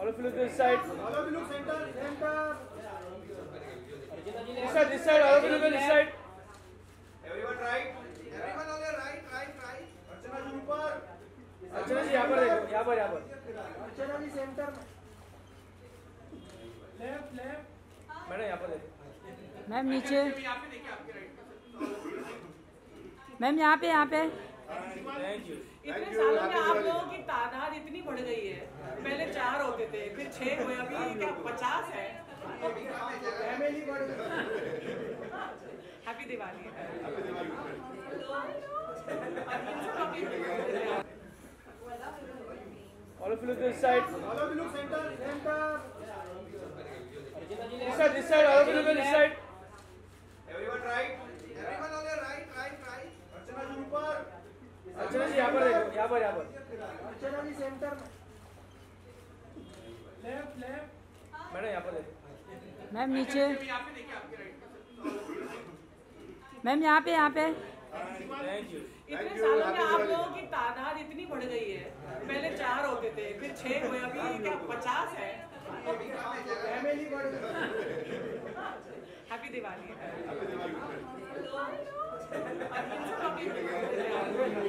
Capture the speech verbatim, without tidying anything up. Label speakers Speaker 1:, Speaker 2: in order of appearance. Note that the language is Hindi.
Speaker 1: All of you look this side.
Speaker 2: All of you look center, center.
Speaker 1: This side, this side. All of you look at this side.
Speaker 2: Everyone right. Everyone on your right, right, right. Archana ji ऊपर.
Speaker 1: अर्चना जी यहाँ पर देखो, यहाँ पर, यहाँ पर.
Speaker 2: अर्चना जी सेंटर में. Left, left.
Speaker 1: मैडम यहाँ पर देखो.
Speaker 3: मैम नीचे. मैम यहाँ पे, यहाँ पे.
Speaker 1: Thank you.
Speaker 4: इतने सालों में आप लोगों की तादाद इतनी बढ़ गई है. पहले चार होते थे, फिर छह हुए, अभी क्या पचास है.
Speaker 2: फैमिली बढ़ गई.
Speaker 4: Happy Diwali.
Speaker 1: All of you look this side.
Speaker 2: All of you look center, center.
Speaker 1: This side, this side. All of you look at this side.
Speaker 2: Everyone right. Everyone on your right, right, right. Archana ji ऊपर.
Speaker 1: अर्चना जी यहाँ पर देखो, यहाँ पर, यहाँ पर.
Speaker 2: अर्चना जी सेंटर में. Left, left.
Speaker 1: मैडम यहाँ पर देखो.
Speaker 3: मैम नीचे. मैम यहाँ पे, यहाँ पे.
Speaker 1: Thank you.
Speaker 4: इतने सालों में आप लोगों की तादाद इतनी बढ़ गई है. पहले चार होते थे, फिर छह हुए, अभी क्या पचास है.
Speaker 2: फैमिली बढ़ गई.
Speaker 4: हैप्पी दिवाली.